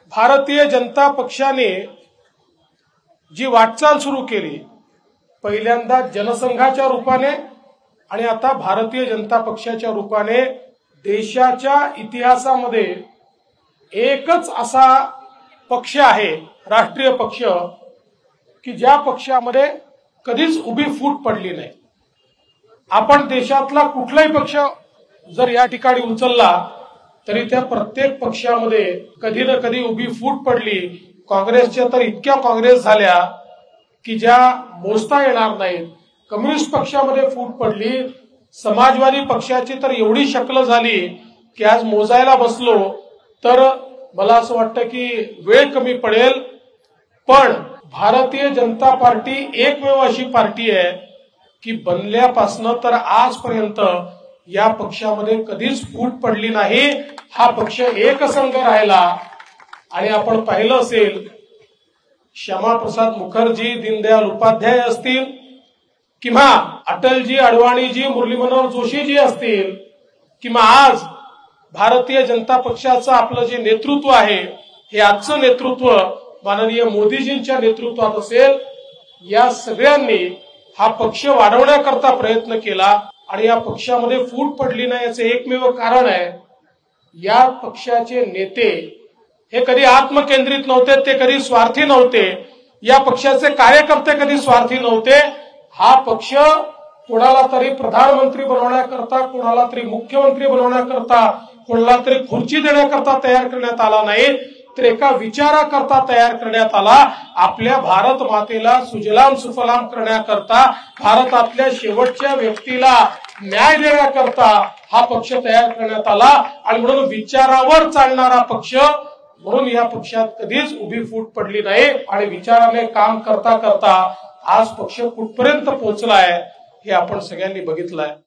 भारतीय जनता पक्षाने जी वाटचाल सुरू केली, पहिल्यांदा जनसंघाच्या रूपाने आणि आता भारतीय जनता पक्षाच्या रूपाने, देशाच्या इतिहासामध्ये एकच असा पक्ष आहे, राष्ट्रीय पक्ष, की ज्या पक्षामध्ये कधीच उभी फूट पडली नाही। आपण देशातला कुठलाही पक्ष जर या ठिकाणी उचलला तरी त्या प्रत्येक पक्षामध्ये कधी ना कधी उभी फूट पडली। काँग्रेसच्या तर इतक्या काँग्रेस झाल्या की ज्या मोजता येणार नाहीत। कम्युनिस्ट पक्षामध्ये फूट पडली, समाजवादी पक्षाची तर एवढी शक्ल झाली की आज मोजायला बसलो तर मला असं वाटतं की वेळ कमी पडेल। पण भारतीय जनता पार्टी एकमेव अशी पार्टी आहे की बनल्यापासून तर आजपर्यंत या पक्षामध्ये कधीच फूट पडली नाही। हा पक्ष एकसंघ राहिला आणि आपण पाहिलं असेल, श्यामाप्रसाद मुखर्जी, दीनदयाल उपाध्याय असतील किंवा अटलजी, अडवाणीजी, मुरली मनोहर जोशीजी असतील किंवा आज भारतीय जनता पक्षाचं आपलं जे नेतृत्व आहे, हे आजचं नेतृत्व माननीय मोदीजींच्या नेतृत्वात असेल, या सगळ्यांनी हा पक्ष वाढवण्याकरता प्रयत्न केला आणि या पक्षामध्ये फूट पडली नाही याचे एकमेव कारण आहे, या पक्षाचे नेते हे कधी आत्मकेंद्रित नव्हते, ते कधी स्वार्थी नव्हते। या पक्षाचे कार्यकर्ते कधी स्वार्थी नव्हते। हा पक्ष कोणाला तरी प्रधानमंत्री बनवण्याकरता, कोणाला तरी मुख्यमंत्री बनवण्याकरता, कोणाला तरी खुर्ची देण्याकरता तयार करण्यात आला नाही, तर एका विचाराकरता तयार करण्यात आला। आपल्या भारत मातेला सुजलाम सुफलाम करण्याकरता, भारतातल्या शेवटच्या व्यक्तीला न्याय देण्याकरता हा पक्ष तयार करण्यात आला आणि म्हणून विचारावर चालणारा पक्ष, म्हणून या पक्षात कधीच उभी फूट पडली नाही आणि विचाराने काम करता करता आज पक्ष कुठपर्यंत पोहोचलाय हे आपण सगळ्यांनी बघितलंय।